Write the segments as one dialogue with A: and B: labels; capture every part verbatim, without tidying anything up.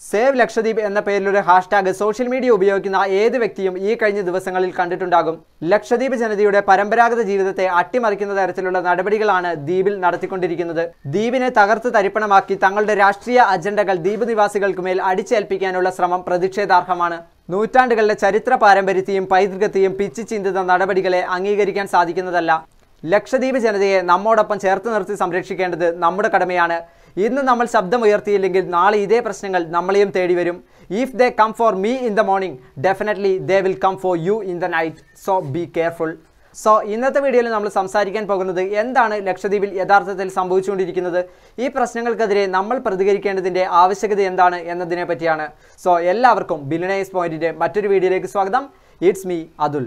A: Save Lakshadweep എന്ന പേരിലൊരു hashtag social media ഉപയോഗിക്കുന്ന ഏത് വ്യക്തിയും ഈ കഴിഞ്ഞ ദിവസങ്ങളിൽ കണ്ടിട്ടുണ്ടാകും. ലക്ഷദ്വീപ് ജനതയുടെ പരമ്പരാഗത ജീവിതത്തെ അട്ടിമറിക്കുന്ന തരത്തിലുള്ള നടപടികളാണ് ദ്വീപിൽ നടത്തിക്കൊണ്ടിരിക്കുന്നത്. ദ്വീപിനെ തകർത്ത് തരിപ്പണമാക്കി തങ്ങളുടെ രാഷ്ട്രീയ അജണ്ടകൾ ദ്വീപ് നിവാസികൾക്കുമേൽ അടിച്ചേൽപ്പിക്കാനുള്ള ശ്രമം പ്രതിഷേധാർഹമാണ്. നൂറ്റാണ്ടുകളുടെ ചരിത്ര പാരമ്പര്യത്തെയും പൈതൃകത്തെയും പിച്ചു ചീന്തുന്ന നടപടികളെ അംഗീകരിക്കാൻ സാധിക്കുന്നതല്ല. ലക്ഷദ്വീപ് ജനതയെ നമ്മോടൊപ്പം ചേർത്ത് നിർത്തി സംരക്ഷിക്കേണ്ടത് നമ്മുടെ കടമയാണ്. ഇന്ന് നമ്മൾ ശബ്ദമുയർത്തിയില്ലെങ്കിൽ നാളെ ഇതേ പ്രശ്നങ്ങൾ നമ്മളെയും തേടി വരും. If they come for me in the morning, definitely they will come for you in the night. So be careful. So ഇന്നത്തെ വീഡിയോയിൽ നമ്മൾ സംസാരിക്കാൻ പോകുന്നത് എന്താണ് ലക്ഷദ്വീപിൽ യഥാർത്ഥത്തിൽ സംഭവിച്ചുകൊണ്ടിരിക്കുന്നത്, ഈ പ്രശ്നങ്ങൾക്കെതിരെ നമ്മൾ പ്രതികരിക്കേണ്ടതിൻ്റെ ആവശ്യകത എന്താണ് എന്നതിനെ പറ്റിയാണ്. സോ എല്ലാവർക്കും ബില്യണേഴ്സ് പോയിന്റിന്റെ മറ്റൊരു വീഡിയോയിലേക്ക് സ്വാഗതം. It's me Atul.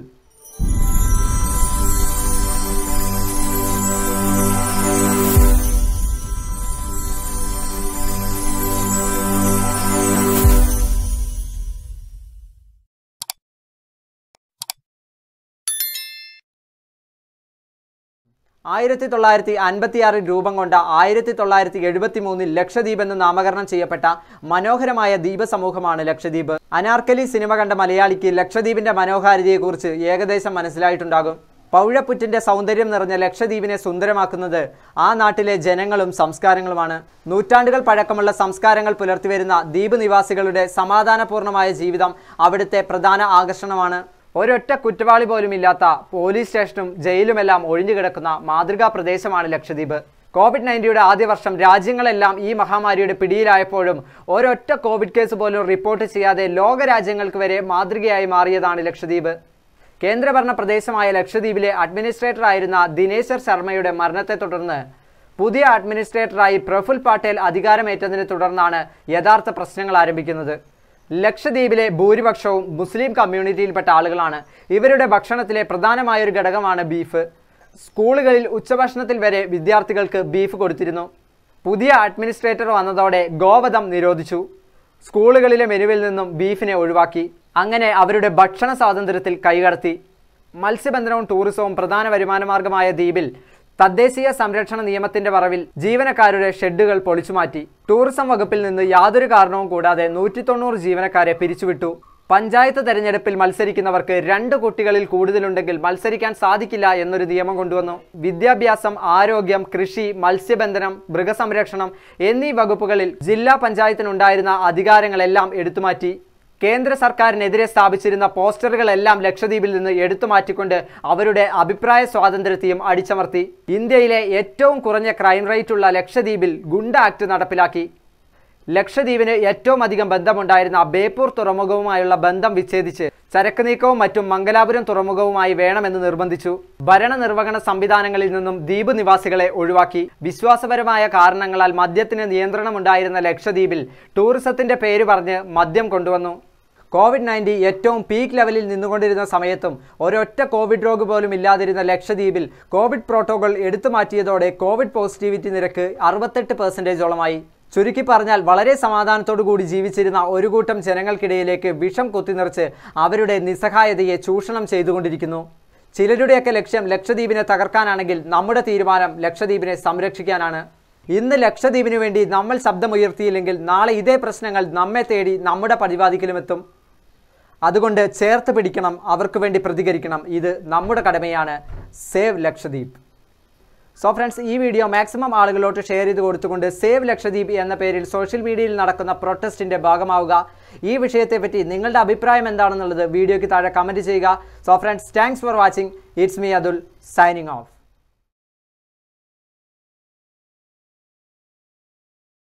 A: ആയിരത്തി തൊള്ളായിരത്തി അൻപത്തിയാറിൽ രൂപം കൊണ്ട ആയിരത്തി തൊള്ളായിരത്തി എഴുപത്തി മൂന്നിൽ ലക്ഷദ്വീപ് എന്ന് നാമകരണം ചെയ്യപ്പെട്ട മനോഹരമായ ദ്വീപ സമൂഹമാണ് ലക്ഷദ്വീപ്. അനാർക്കലി സിനിമ കണ്ട മലയാളിക്ക് ലക്ഷദ്വീപിന്റെ മനോഹാരിതയെക്കുറിച്ച് ഏകദേശം മനസ്സിലായിട്ടുണ്ടാകും. പൗഴപ്പുറ്റിന്റെ സൗന്ദര്യം നിറഞ്ഞ ലക്ഷദ്വീപിനെ സുന്ദരമാക്കുന്നത് ആ നാട്ടിലെ ജനങ്ങളും സംസ്കാരങ്ങളുമാണ്. നൂറ്റാണ്ടുകൾ പഴക്കമുള്ള സംസ്കാരങ്ങൾ പുലർത്തിവരുന്ന ദ്വീപ് നിവാസികളുടെ സമാധാനപൂർണമായ ജീവിതം അവിടുത്തെ പ്രധാന ആകർഷണമാണ്. ഒരൊറ്റ കുറ്റവാളി പോലും ഇല്ലാത്ത പോലീസ് സ്റ്റേഷനും ജയിലുമെല്ലാം ഒഴിഞ്ഞുകിടക്കുന്ന മാതൃകാ പ്രദേശമാണ് ലക്ഷദ്വീപ്. കോവിഡ് നയൻറ്റീൻ്റെ ആദ്യ വർഷം രാജ്യങ്ങളെല്ലാം ഈ മഹാമാരിയുടെ പിടിയിലായപ്പോഴും ഒരൊറ്റ കോവിഡ് കേസ് പോലും റിപ്പോർട്ട് ചെയ്യാതെ ലോകരാജ്യങ്ങൾക്ക് വരെ മാതൃകയായി മാറിയതാണ് ലക്ഷദ്വീപ്. കേന്ദ്രഭരണ പ്രദേശമായ ലക്ഷദ്വീപിലെ അഡ്മിനിസ്ട്രേറ്റർ ആയിരുന്ന ദിനേശ്വർ ശർമ്മയുടെ മരണത്തെ തുടർന്ന് പുതിയ അഡ്മിനിസ്ട്രേറ്ററായി പ്രഫുൽ പട്ടേൽ അധികാരമേറ്റതിനെ തുടർന്നാണ് യഥാർത്ഥ പ്രശ്നങ്ങൾ ആരംഭിക്കുന്നത്. ലക്ഷദ്വീപിലെ ഭൂരിപക്ഷവും മുസ്ലിം കമ്മ്യൂണിറ്റിയിൽപ്പെട്ട ആളുകളാണ്. ഇവരുടെ ഭക്ഷണത്തിലെ പ്രധാനമായൊരു ഘടകമാണ് ബീഫ്. സ്കൂളുകളിൽ ഉച്ചഭക്ഷണത്തിൽ വരെ വിദ്യാർത്ഥികൾക്ക് ബീഫ് കൊടുത്തിരുന്നു. പുതിയ അഡ്മിനിസ്ട്രേറ്റർ വന്നതോടെ ഗോവധം നിരോധിച്ചു. സ്കൂളുകളിലെ മെനുവിൽ നിന്നും ബീഫിനെ ഒഴിവാക്കി. അങ്ങനെ അവരുടെ ഭക്ഷണ സ്വാതന്ത്ര്യത്തിൽ കൈകടത്തി. മത്സ്യബന്ധനവും ടൂറിസവും പ്രധാന വരുമാനമാർഗമായ ദ്വീപിൽ തദ്ദേശീയ സംരക്ഷണ നിയമത്തിന്റെ മറവിൽ ജീവനക്കാരുടെ ഷെഡുകൾ പൊളിച്ചുമാറ്റി. ടൂറിസം വകുപ്പിൽ നിന്ന് യാതൊരു കാരണവും കൂടാതെ നൂറ്റി തൊണ്ണൂറ് ജീവനക്കാരെ പിരിച്ചുവിട്ടു. പഞ്ചായത്ത് തെരഞ്ഞെടുപ്പിൽ മത്സരിക്കുന്നവർക്ക് രണ്ട് കുട്ടികളിൽ കൂടുതലുണ്ടെങ്കിൽ മത്സരിക്കാൻ സാധിക്കില്ല എന്നൊരു നിയമം കൊണ്ടുവന്നു. വിദ്യാഭ്യാസം, ആരോഗ്യം, കൃഷി, മത്സ്യബന്ധനം, മൃഗസംരക്ഷണം എന്നീ വകുപ്പുകളിൽ ജില്ലാ പഞ്ചായത്തിനുണ്ടായിരുന്ന അധികാരങ്ങളെല്ലാം എടുത്തുമാറ്റി. കേന്ദ്ര സർക്കാരിനെതിരെ സ്ഥാപിച്ചിരുന്ന പോസ്റ്ററുകളെല്ലാം ലക്ഷദ്വീപിൽ നിന്ന് എടുത്തു മാറ്റിക്കൊണ്ട് അവരുടെ അഭിപ്രായ സ്വാതന്ത്ര്യത്തെയും അടിച്ചമർത്തി. ഇന്ത്യയിലെ ഏറ്റവും കുറഞ്ഞ ക്രൈം റേറ്റുള്ള ലക്ഷദ്വീപിൽ ഗുണ്ട ആക്ട് നടപ്പിലാക്കി. ലക്ഷദ്വീപിന് ഏറ്റവും അധികം ബന്ധമുണ്ടായിരുന്ന ബേപ്പൂർ തുറമുഖവുമായുള്ള ബന്ധം വിച്ഛേദിച്ച് ചരക്ക് നീക്കവും മറ്റും മംഗലാപുരം തുറമുഖവുമായി വേണമെന്ന് നിർബന്ധിച്ചു. ഭരണനിർവഹണ സംവിധാനങ്ങളിൽ നിന്നും ദ്വീപ് നിവാസികളെ ഒഴിവാക്കി. വിശ്വാസപരമായ കാരണങ്ങളാൽ മദ്യത്തിന് നിയന്ത്രണമുണ്ടായിരുന്ന ലക്ഷദ്വീപിൽ ടൂറിസത്തിന്റെ പേര് പറഞ്ഞ് മദ്യം കൊണ്ടുവന്നു. കോവിഡ് നയൻറ്റീൻ ഏറ്റവും പീക്ക് ലെവലിൽ നിന്നുകൊണ്ടിരുന്ന സമയത്തും ഒരൊറ്റ കോവിഡ് രോഗി പോലും ഇല്ലാതിരുന്ന ലക്ഷദ്വീപിൽ കോവിഡ് പ്രോട്ടോകോൾ എടുത്തു മാറ്റിയതോടെ കോവിഡ് പോസിറ്റിവിറ്റി നിരക്ക് അറുപത്തെട്ട് പെർസെൻറ്റേജോളമായി. ചുരുക്കി പറഞ്ഞാൽ വളരെ സമാധാനത്തോടു കൂടി ജീവിച്ചിരുന്ന ഒരു കൂട്ടം ജനങ്ങൾക്കിടയിലേക്ക് വിഷം കുത്തിനിറച്ച് അവരുടെ നിസ്സഹായതയെ ചൂഷണം ചെയ്തുകൊണ്ടിരിക്കുന്നു. ചിലരുടെയൊക്കെ ലക്ഷ്യം ലക്ഷദ്വീപിനെ തകർക്കാനാണെങ്കിൽ നമ്മുടെ തീരുമാനം ലക്ഷദ്വീപിനെ സംരക്ഷിക്കാനാണ്. ഇന്ന് ലക്ഷദ്വീപിനു വേണ്ടി നമ്മൾ ശബ്ദമുയർത്തിയില്ലെങ്കിൽ നാളെ ഇതേ പ്രശ്നങ്ങൾ നമ്മെ തേടി നമ്മുടെ പടിവാതിക്കലുമെത്തും. അതുകൊണ്ട് ചേർത്ത് പിടിക്കണം, അവർക്ക് വേണ്ടി പ്രതികരിക്കണം. ഇത് നമ്മുടെ കടമയാണ്. സേവ് ലക്ഷദ്വീപ്. സോ ഫ്രണ്ട്സ്, ഈ വീഡിയോ മാക്സിമം ആളുകളോട്ട് ഷെയർ ചെയ്ത് കൊടുത്തുകൊണ്ട് സേവ് ലക്ഷദ്വീപ് എന്ന പേരിൽ സോഷ്യൽ മീഡിയയിൽ നടക്കുന്ന പ്രൊട്ടസ്റ്റിൻ്റെ ഭാഗമാവുക. ഈ വിഷയത്തെപ്പറ്റി നിങ്ങളുടെ അഭിപ്രായം എന്താണെന്നുള്ളത് വീഡിയോയ്ക്ക് താഴെ കമൻറ്റ് ചെയ്യുക. So friends, thanks for watching. It's me Atul, signing of.